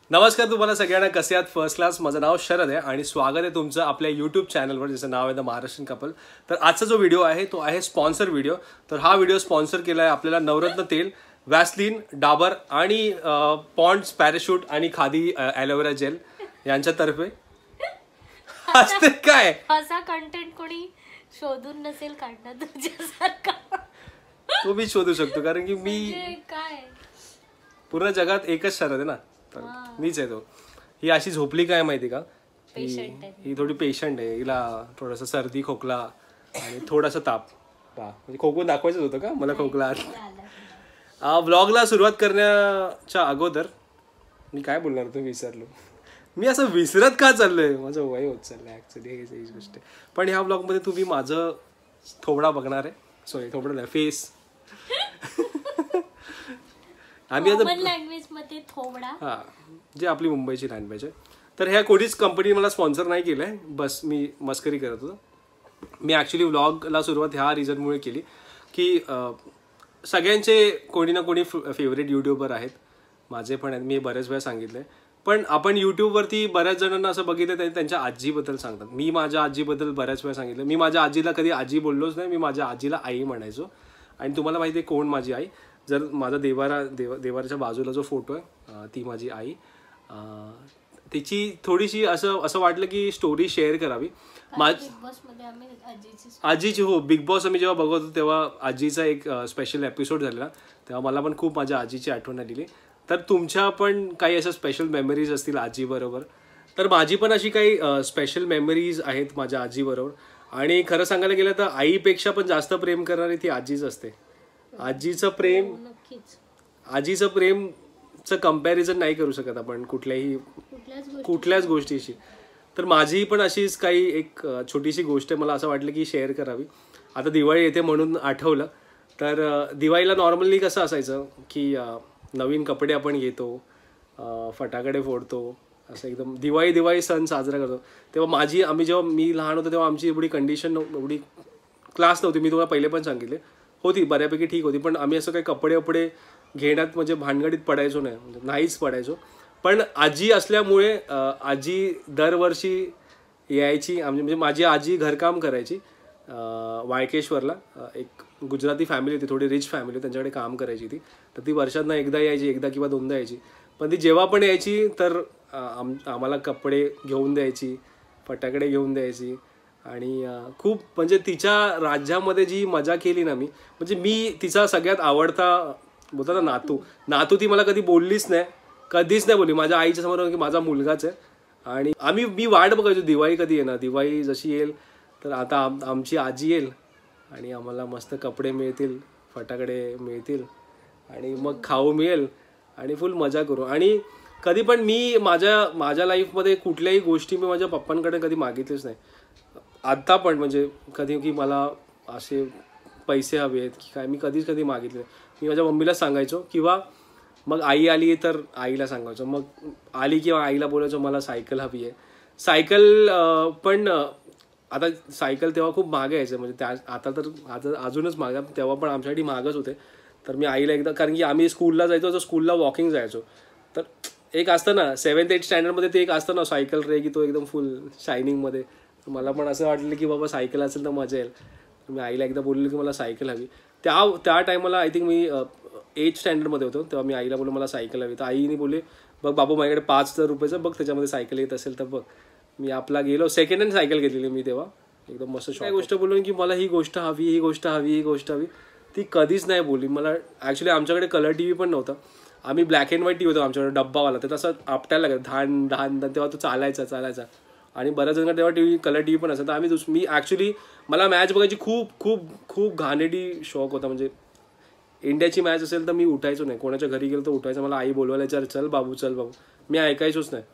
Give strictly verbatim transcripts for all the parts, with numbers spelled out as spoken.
नमस्कार तुम्हाला सगळ्यांना, कसे आहात? First class. माझं नाव शरद आहे आणि स्वागत आहे तुमचं आपल्या यूट्यूब चॅनलवर, ज्याचं नाव आहे द महाराष्ट्रीयन कपल. तर आजचा जो व्हिडिओ आहे तो आहे स्पॉन्सर व्हिडिओ. तर हा व्हिडिओ स्पॉन्सर केला आहे आपल्याला नवरत्न तेल, वॅसलीन, डाबर आणि पॉन्ड्स पॅराशूट आणि खादी ॲलोवेरा जेल यांच्यातर्फे. असते काय असा कंटेंट कोणी शोधून नसेल काढणार तुझ्यासारखा. तो मी शोधू शकतो, कारण की मी काय पूर्ण जगात एकच शरद आहे ना, तर मीच आहे तो. ही अशी झोपली काय माहिती का, ही थोडी पेशंट आहे. हिला थोडासा सर्दी, खोकला आणि थोडासा ताप. म्हणजे खोकून दाखवायचंच होतं का मला खोकला. व्लॉगला सुरुवात करण्याच्या अगोदर मी काय बोलणार होतो विसरलो. मी असं विसरत का चाललोय, माझं वय होत चाललंय ऍक्च्युली, ही गोष्ट. पण ह्या ब्लॉगमध्ये तुम्ही माझं थोबडा बघणार आहे. सॉरी, थोबडा नाही, फेस. आम्ही आता लँग्वेज मध्ये थोबडा, हा, जे आपली मुंबईची लँग्वेज आहे. तर ह्या कोणीच कंपनी मला स्पॉन्सर नाही केलंय, बस मी मस्करी करत होतो. मी ॲक्च्युली व्लॉगला सुरुवात ह्या रिझनमुळे केली की सगळ्यांचे कोणी ना कोणी फेवरेट यूट्यूबर आहेत, माझे पण आहेत, मी बऱ्याच वेळा सांगितलंय. पण आपण यूट्यूबवरती बऱ्याच जणांना असं बघितलं ते त्यांच्या आजीबद्दल सांगतात. मी माझ्या आजीबद्दल बऱ्याच वेळा सांगितलं. मी माझ्या आजीला कधी आजी बोललोच नाही, मी माझ्या आजीला आई म्हणायचो. आणि तुम्हाला माहिती आहे कोण माझी आई? जर माझा देवारा देव देवाराच्या बाजूला जो फोटो आहे ती माझी आई. तिची थोडीशी असं असं वाटलं की स्टोरी शेअर करावी. आजीची, हो, बिग बॉस आम्ही जेव्हा बघत होतो तेव्हा आजीचा एक स्पेशल एपिसोड झालेला, तेव्हा मला पण खूप माझ्या आजीची आठवण आलेली. तर तुमच्या पण काही अशा स्पेशल मेमरीज असतील आजीबरोबर, तर माझी पण अशी काही स्पेशल मेमरीज आहेत माझ्या आजीबरोबर. आणि खरं सांगायला गेलं तर आईपेक्षा पण जास्त प्रेम करणारी ती आजीच असते. आजीचं प्रेम, आजीचं प्रेमचं कंपॅरिझन नाही करू शकत आपण कुठल्याही कुठल्याच गोष्टीशी. तर माझी पण अशीच काही एक छोटीशी गोष्ट मला असं वाटलं की शेअर करावी. आता दिवाळी येते म्हणून आठवलं. तर दिवाळीला नॉर्मली कसं असायचं की नवीन कपडे आपण घेतो, फटाकडे फोडतो, असं एकदम दिवाळी दिवाळी सण साजरा करतो. तेव्हा माझी आम्ही जेव्हा मी लहान होतो तेव्हा आमची एवढी कंडिशन, एवढी क्लास नव्हती. मी तुम्हाला पहिले पण सांगितले होती, बऱ्यापैकी ठीक होती. पण आम्ही असं काही कपडे वपडे घेण्यात म्हणजे भानगडीत पडायचो नाही, म्हणजे नाहीच पडायचो. पण आजी असल्यामुळे आजी दरवर्षी यायची. म्हणजे माझी आजी घरकाम करायची वाळकेश्वरला. एक गुजराती फॅमिली होती, थोडी रिच फॅमिली होती, त्यांच्याकडे काम करायची ती. तर ती वर्षातनं एकदा यायची, एकदा किंवा दोनदा यायची. पण ती जेव्हा पण यायची तर आम आम्हाला कपडे घेऊन द्यायची, फटाकडे घेऊन द्यायची. आणि खूप म्हणजे तिच्या राज्यामध्ये जी मजा केली ना मी, म्हणजे मी तिचा सगळ्यात आवडता बोलतो ना नातू नातू ती मला कधी बोललीच नाही, कधीच नाही बोलली. माझ्या आईच्या समोर की माझा मुलगाच आहे. आणि आम्ही मी वाट बघायचो दिवाळी कधी येणार, दिवाळी जशी येईल तर आता आम आमची आजी येईल आणि आम्हाला मस्त कपडे मिळतील, फटाकडे मिळतील आणि मग खाऊ मिळेल आणि फुल मजा करू. आणि कधी पण मी माझ्या माझ्या लाईफमध्ये कुठल्याही गोष्टी मी माझ्या पप्पांकडे कधी मागितलीच नाही. आत्ता पण म्हणजे कधी की मला असे पैसे हवे आहेत की काय, मी कधीच कधी मागितले. मी माझ्या मम्मीलाच सांगायचो, किंवा मग आई आली तर आईला सांगायचो. मग आली किंवा आईला बोलायचो मला सायकल हवी आहे. सायकल पण आता सायकल तेव्हा खूप महाग यायचं, म्हणजे त्या आता तर आता अजूनच महाग, तेव्हा पण आमच्यासाठी महागच होते. तर मी आईला एकदा, कारण की आम्ही स्कूलला जायचो तर स्कूलला वॉकिंग जायचो. तर एक असतं ना सेवन्थ एथ स्टँडर्डमध्ये, ते एक असतं ना सायकल रे, की तो एकदम फुल शायनिंगमध्ये. मला पण असं वाटलं की बाबा सायकल असेल तर मजा येईल. मी आईला एकदा बोललो की मला सायकल हवी. त्या त्या टायमाला आय थिंक मी एथ स्टँडर्डमध्ये होतो, तेव्हा मी आईला बोललो मला सायकल हवी. तर आईने बोलले बघ बाबू माझ्याकडे पाच हजार रुपयाचं बघ, त्याच्यामध्ये सायकल येत असेल तर बघ. मी आपला गेलो, सेकंड हँड सायकल घेतलेली मी तेव्हा, एकदम मस्त. काय गोष्ट बोलून की मला ही गोष्ट हवी, ही गोष्ट हवी, ही गोष्ट हवी, ती कधीच नाही बोलली मला. ॲक्च्युली आमच्याकडे कलर टी व्ही पण नव्हता, आम्ही black and white T V होतो आमच्याकडे, डब्बावाला. तर तसं आपटायला लागत धान धान तेव्हा तो चालायचा चालायचा आणि बऱ्याच जणांना तेव्हा T V colour T V पण असायचा. आम्ही दुस मी ॲक्च्युली मला मॅच बघायची खूप खूप खूप घाणेरडी शौक होता. म्हणजे इंडियाची मॅच असेल तर मी उठायचो नाही, कोणाच्या घरी गेलो तर उठायचं. मला आई बोलवायला चल चल बाबू चल बाबू, मी ऐकायचोच नाही.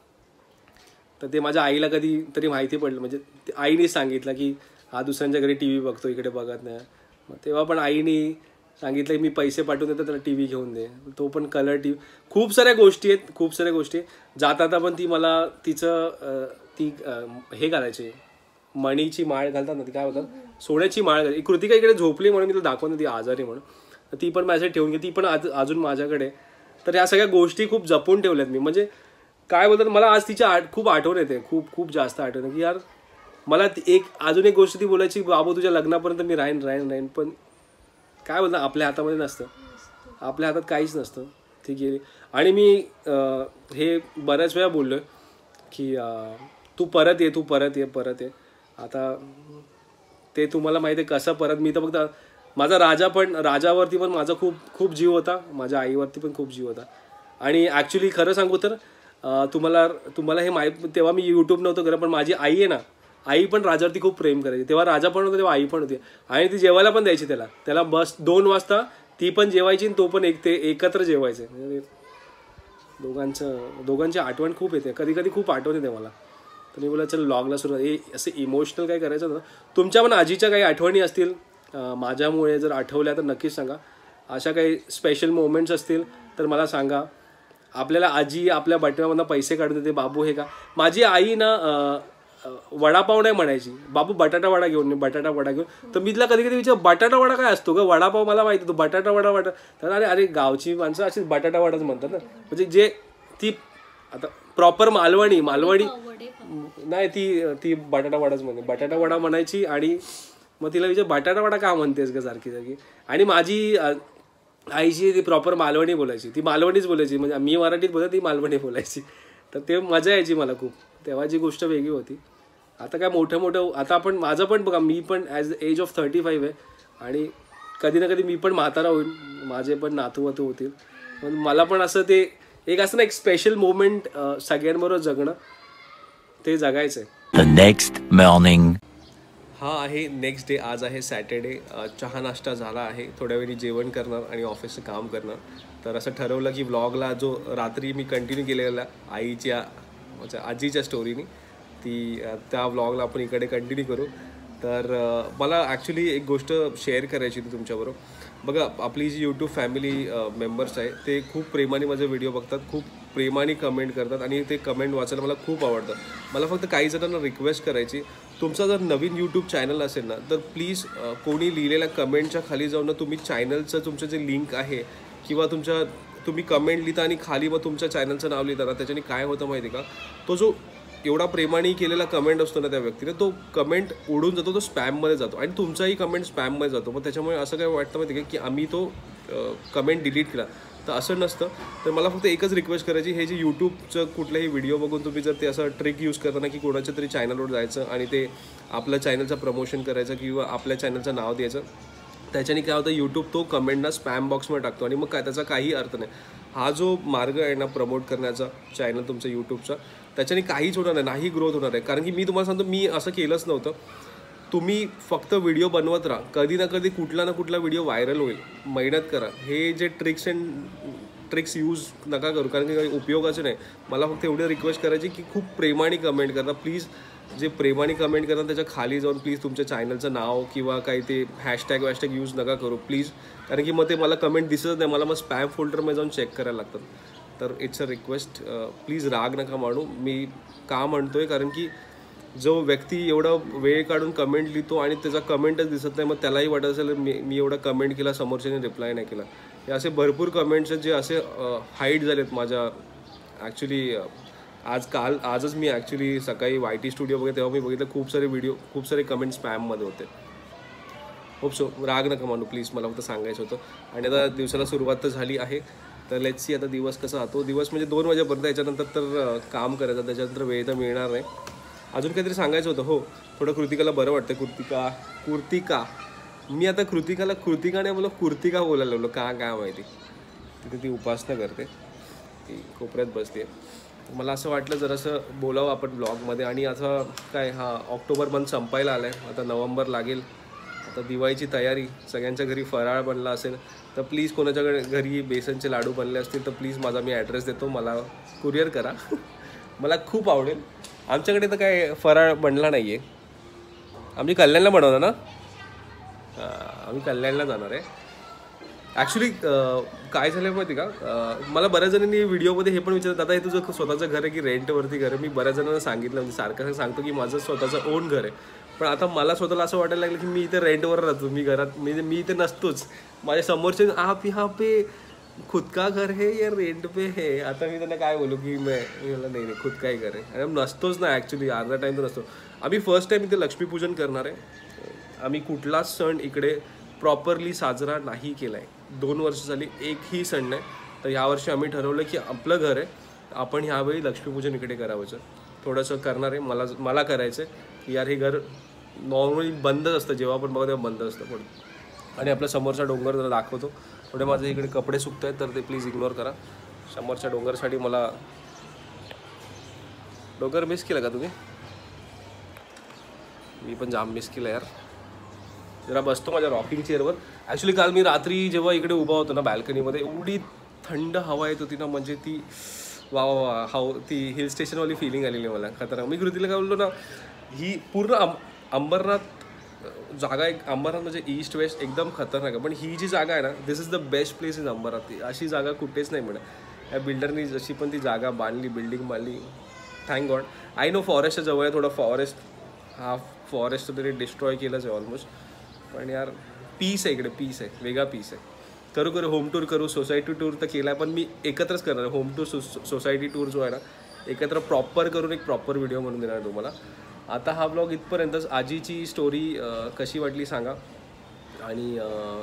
तर ते माझ्या आईला कधी तरी माहिती पडलं, म्हणजे आईने सांगितलं की हा दुसऱ्यांच्या घरी टी व्ही बघतो, इकडे बघत नाही. मग तेव्हा पण आईने सांगितलं की मी पैसे पाठवून देतो त्याला टी व्ही घेऊन दे. तो पण कलर टी व्ही, खूप साऱ्या गोष्टी आहेत, खूप साऱ्या गोष्टी आहेत. जाता आता पण ती मला तिचं ती हे घालायची, मणीची माळ घालतात ना, ती काय होतात, सोन्याची माळ घालायची. कृतिका इकडे झोपली म्हणून मी तिला दाखवून ती आजारी म्हणून, ती पण माझ्यासाठी ठेवून घे, ती पण आज अजून माझ्याकडे. तर या सगळ्या गोष्टी खूप जपून ठेवल्यात मी. म्हणजे काय बोलतात, मला आज तिची आठ खूप आठवण येते, खूप खूप जास्त आठवण की यार मला एक अजून एक गोष्ट ती बोलायची, बाबू तुझ्या लग्नापर्यंत मी राहीन राहीन राहीन पण काय बोलतात आपल्या हातामध्ये नसतं, आपल्या हातात काहीच नसतं. ती गेली. आणि मी हे बऱ्याच वेळा बोललो आहे की तू परत ये, तू परत ये, परत ये. आता ते तुम्हाला माहिती आहे कसं परत. मी तर फक्त माझा राजा पण राजावरती पण माझा खूप खूप जीव होता, माझ्या आईवरती पण खूप जीव होता. आणि ॲक्च्युली खरं सांगू तर तुम्हाला तुम्हाला हे माहीत, तेव्हा मी यूट्यूब नव्हतं करत, पण माझी आई आहे ना, आई पण राजावरती खूप प्रेम करायची. तेव्हा राजा पण होता, तेव्हा आई पण होती. आणि ती जेवायला पण द्यायची त्याला त्याला बस दोन वाजता ती पण जेवायची आणि तो पण एक, ते एकत्र जेवायचे. दोघांचं दोघांची आठवण खूप येते, कधी कधी खूप आठवण येते मला. तर मी बोला चल व्लॉगला सुरुवात. हे असं इमोशनल काय करायचं ना. तुमच्या पण आजीच्या काही आठवणी असतील माझ्यामुळे जर आठवल्या तर नक्कीच सांगा. अशा काही स्पेशल मोमेंट्स असतील तर मला सांगा. आपल्याला आजी आपल्या बटव्यामधून पैसे काढून देते, बाबू हे का. माझी आई ना वडापाव नाही म्हणायची, बाबू बटाटा वडा घेऊन, बटाटा वडा घेऊन. तर मी तिला कधी कधी विचार बटाटा वडा काय असतो ग, वडापाव मला माहिती, तो बटाटा वडा वडा. तर अरे अरे गावची माणसं अशीच बटाटा वडाच म्हणतात ना. म्हणजे जे ती आता प्रॉपर मालवणी मालवणी नाही, ती ती बटाटा वडाच म्हणते, बटाटा वडा म्हणायची. आणि मग तिला विचार बटाटा वडा का म्हणतेस ग सारखी सारखी. आणि माझी आईची ती प्रॉपर मालवणी बोलायची, ती मालवणीच बोलायची. म्हणजे मी मराठीत बोलत, ती मालवणी बोलायची. तर ते मजा यायची मला खूप. तेव्हाची गोष्ट वेगळी होती. आता काय मोठं मोठं, आता आपण माझं पण बघा, मी पण as age of thirty five आहे आणि कधी ना कधी मी पण म्हातारा होईल, माझे पण नातू वातू होतील. पण मला पण असं ते एक असं ना एक स्पेशल मोमेंट सगळ्यांबरोबर जगणं, ते जगायचं आहे. Next morning. हा आहे नेक्स्ट डे. आज आहे सॅटर्डे. चहा नाश्ता झाला आहे, थोड्या वेळी जेवण करणार आणि ऑफिसचं काम करणार. तर असं ठरवलं की व्लॉगला जो रात्री मी कंटिन्यू केलेला आईच्या म्हणजे आजीच्या स्टोरीनी, ती त्या व्लॉगला आपण इकडे कंटिन्यू करू. तर मला ॲक्च्युली एक गोष्ट शेअर करायची होती तुमच्याबरोबर. बघा, आपली जी यूट्यूब फॅमिली मेंबर्स आहे ते खूप प्रेमाने माझे व्हिडिओ बघतात, खूप प्रेमाने कमेंट करतात आणि ते कमेंट वाचायला मला खूप आवडतं. मला फक्त काही जणांना रिक्वेस्ट करायची, तुमचा जर नवीन यूट्यूब चॅनल असेल ना तर प्लीज कोणी लिहिलेल्या कमेंटच्या खाली जाऊन ना तुम्ही चॅनलचं तुमचं जे लिंक आहे किंवा तुमच्या तुम्ही कमेंट लिहिता आणि खाली मग तुमच्या चॅनलचं नाव लिहिता ना, त्याच्याने काय होतं माहिती का, तो जो एवढा प्रेमाने केलेला कमेंट असतो ना त्या व्यक्तीने, तो कमेंट उडून जातो, तो स्पॅममध्ये जातो आणि तुमचाही कमेंट स्पॅममध्ये जातो. मग त्याच्यामुळे असं काय वाटतं माहिती का की आम्ही तो कमेंट डिलीट केला, तर असं नसतं. तर मला फक्त एकच रिक्वेस्ट करायची, हे जे यूट्यूबचं कुठलाही व्हिडिओ बघून तुम्ही जर ते असं ट्रिक यूज करताना की कोणाच्या तरी चॅनलवर जायचं आणि ते आपल्या चॅनलचं प्रमोशन करायचं किंवा आपल्या चॅनलचं नाव द्यायचं, त्याच्याने काय होतं, यूट्यूब तो कमेंटना स्पॅम बॉक्समध्ये टाकतो आणि मग काय त्याचा काही अर्थ नाही. हा जो मार्ग आहे ना प्रमोट करण्याचा चॅनल तुमचं यूट्यूबचा, त्याच्याने काहीच होणार नाही, नाही ग्रोथ होणार आहे. कारण की मी तुम्हाला सांगतो, मी असं केलंच नव्हतं. तुम्ही फक्त व्हिडिओ बनवत राहा, कधी ना कधी कुठला ना कुठला व्हिडिओ व्हायरल होईल. मेहनत करा. हे जे ट्रिक्स अँड ट्रिक्स यूज नका करू, कारण की काही उपयोगाचं नाही. मला फक्त एवढी रिक्वेस्ट करायची की खूप प्रेमाने कमेंट करा प्लीज. जे प्रेमाने कमेंट करतात त्याच्या खाली जाऊन प्लीज तुमच्या चॅनलचं नाव किंवा काही ते हॅशटॅग वॅशटॅग यूज नका करू प्लीज. कारण की मग ते मला कमेंट दिसत नाही, मला मग स्पॅम फोल्डरमध्ये जाऊन चेक करायला लागतात. तर इट्स अ रिक्वेस्ट, प्लीज राग नका मानू. मी का म्हणतो आहे, कारण की जो व्यक्ती एवढा वेळ काढून कमेंट लिहितो आणि त्याचा कमेंटच दिसत नाही, मग त्यालाही वाटत असेल मी मी एवढा कमेंट केला, समोरच्याने रिप्लाय नाही केला. हे असे भरपूर कमेंट्स आहेत जे असे हाईड झालेत माझ्या. ॲक्च्युली आज काल आजच मी ॲक्च्युली सकाळी वाय टी स्टुडिओ बघितलं, तेव्हा मी बघितलं खूप सारे व्हिडिओ, खूप सारे कमेंट स्पॅममध्ये होते. होप सो राग नका मानू प्लीज, मला फक्त सांगायचं होतं. आणि आता दिवसाला सुरुवात तर झाली आहे, तर लेट्स सी आता दिवस कसा जातो. दिवस म्हणजे दोन वाजेपर्यंत, याच्यानंतर तर काम करायचं, त्याच्यानंतर वेळ तर मिळणार नाही. अजून काहीतरी सांगायचं होतं. हो, थोडं कृतिकाला बरं वाटतं. कृतिका कृतिका मी आता कृतिकाला कृतिका नाही बोललो, कुर्तिका बोलायला लागलो, का काय माहिती. तिथे ती उपासना करते, ती कोपऱ्यात बसते. मला असं वाटलं जरासं बोलावं आपण ब्लॉगमध्ये. आणि आता काय, हा ऑक्टोबर मंथ संपायला आला आहे, आता नोव्हेंबर लागेल. आता दिवाळीची तयारी, सगळ्यांच्या घरी फराळ बनला असेल तर प्लीज, कोणाच्याकडे घरी बेसनचे लाडू बनले असतील तर प्लीज माझा मी ॲड्रेस देतो, मला कुरिअर करा. मला खूप आवडेल. आमच्याकडे तर काय फराळ बनला नाही आहे. आमची कल्याणला बनवणार ना, आम्ही कल्याणला जाणार आहे. ॲक्च्युली काय झालं आहे माहिती का, मला बऱ्याच जणांनी व्हिडिओमध्ये हे पण विचारतात, आता हे तुझं स्वतःचं घर आहे की रेंटवरती घर आहे. मी बऱ्याच जणांना सांगितलं, म्हणजे सारखं सांगतो की माझं स्वतःचं ओन घर आहे. पण आता मला स्वतःला असं वाटायला लागलं की मी इथे रेंटवर राहतो, मी घरात म्हणजे मी इथे नसतोच. माझ्या समोरचे आप यहाँ पे खुद का घर है या रेंट पे है. आता मी त्यांना काय बोलू की मी मला नाही नाही खुद काय घर आहे. आणि नसतोच ना ॲक्च्युली, अर्धा टाईम तर नसतो. आम्ही फर्स्ट टाईम इथे लक्ष्मीपूजन करणार आहे. आम्ही कुठलाच सण इकडे प्रॉपरली साजरा नाही केला आहे. दोन वर्ष झाली एकही सण नाही. तर ह्यावर्षी आम्ही ठरवलं की आपलं घर आहे, आपण ह्यावेळी लक्ष्मीपूजन इकडे करावंचं. थोडंसं करणार आहे. मला मला करायचं आहे की यार हे घर नॉर्मली बंदच असतं, जेव्हा पण बघा तेव्हा बंद असतं. पण आणि आपल्या समोरचा डोंगर जरा दाखवतो. थोडे माझे इकडे कपडे सुकत आहेत तर ते प्लीज इग्नोर करा. समोरच्या डोंगरसाठी मला डोंगर मिस केला का तुम्ही? मी पण जाम मिस केलं यार. जरा बसतो माझ्या रॉकिंग चेअरवर. ॲक्च्युली काल मी रात्री जेव्हा इकडे उभा होतो ना बॅल्कनीमध्ये, एवढी थंड हवा येत होती ना, म्हणजे ती वा वा वा हाव ती हिल स्टेशनवाली फिलिंग आलेली मला खतरनाक. मी कृतीला काय बोललो ना, ही पूर्ण अंब अंबरनाथ जागा एक, अंबरनाथ म्हणजे ईस्ट वेस्ट एकदम खतरनाक आहे. पण ही जी जागा आहे ना, this is the best place in Ambarnath. अशी जागा कुठेच नाही मिळत. या बिल्डरनी जशी पण ती जागा बांधली, बिल्डिंग बांधली, थँक गॉड. आय नो फॉरेस्टच्या जवळ आहे, थोडं फॉरेस्ट हा फॉरेस्ट तरी डिस्ट्रॉय केलंच आहे ऑलमोस्ट. पण यार पीस आहे इकडे, पीस आहे, वेगळा पीस आहे. करू करू होम टूर करू, सोसायटी टूर तर केला आहे, पण मी एकत्रच करणार. Home tour so society tour जो आहे ना, एकत्र प्रॉपर करून एक प्रॉपर व्हिडिओ म्हणून देणार तुम्हाला. आता हा ब्लॉग इथपर्यंतच. आजीची स्टोरी कशी वाटली सांगा, आणि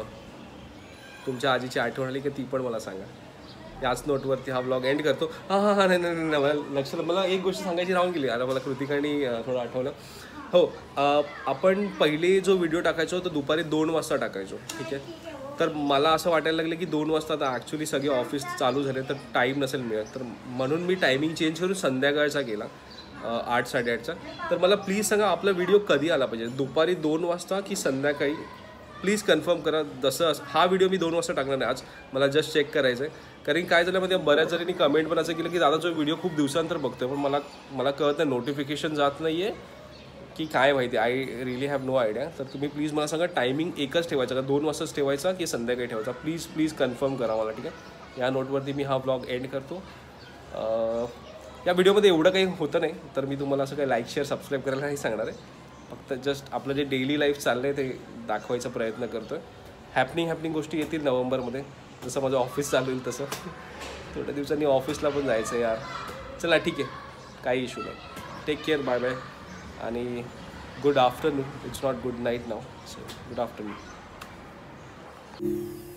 तुमच्या आजीची आठवण आली की ती पण मला सांगा. याच नोटवरती हा ब्लॉग एंड करतो. हां हां हां नाही नाही नाही मला लक्षात, मला एक गोष्ट सांगायची राहून गेली. आता मला कृतिकाने थोडं आठवलं. हो, आपण पहिले जो व्हिडिओ टाकायचो तो दुपारी दोन वाजता टाकायचो, ठीक आहे. तर मला असं वाटायला लागलं की दोन वाजता आता ॲक्च्युली सगळे ऑफिस चालू झाले तर टाईम नसेल मिळत. तर म्हणून मी टायमिंग चेंज करून संध्याकाळचा केला, आठ साडेआठचा. तर मला प्लीज सांगा आपला व्हिडिओ कधी आला पाहिजे, दुपारी दोन वाजता की संध्याकाळी? प्लीज कन्फर्म करा. जसं हा व्हिडिओ मी दोन वाजता टाकणार आहे आज, मला जस्ट चेक करायचं आहे. कारण काय झालं म्हणजे बऱ्याच जणांनी कमेंट पण असं केलं की दादा जो व्हिडिओ खूप दिवसानंतर बघतोय, पण मला मला कळत नाही नोटिफिकेशन जात नाही आहे की काय माहिती. I really have no idea. तर तुम्ही प्लीज मला सांगा टायमिंग एकच ठेवायचा का, दोन वाजताच ठेवायचा की संध्याकाळी ठेवायचा? प्लीज प्लीज कन्फर्म करा मला, ठीक आहे. या नोटवरती मी हा ब्लॉग एंड करतो. या व्हिडिओमध्ये एवढं काही होतं नाही, तर मी तुम्हाला असं काही लाईक शेअर सबस्क्राईब करायला नाही सांगणार आहे. फक्त जस्ट आपलं जे डेली लाईफ चाललं आहे ते दाखवायचा प्रयत्न करतो आहे. हॅपनिंग हॅपनिंग गोष्टी येतील नोव्हेंबरमध्ये, जसं माझं ऑफिस चालू होईल तसं. थोड्या दिवसांनी ऑफिसला पण जायचं आहे यार. चला ठीक आहे, काही इश्यू नाही. टेक केअर, बाय बाय, आणि good afternoon. It's not good night now, so good afternoon.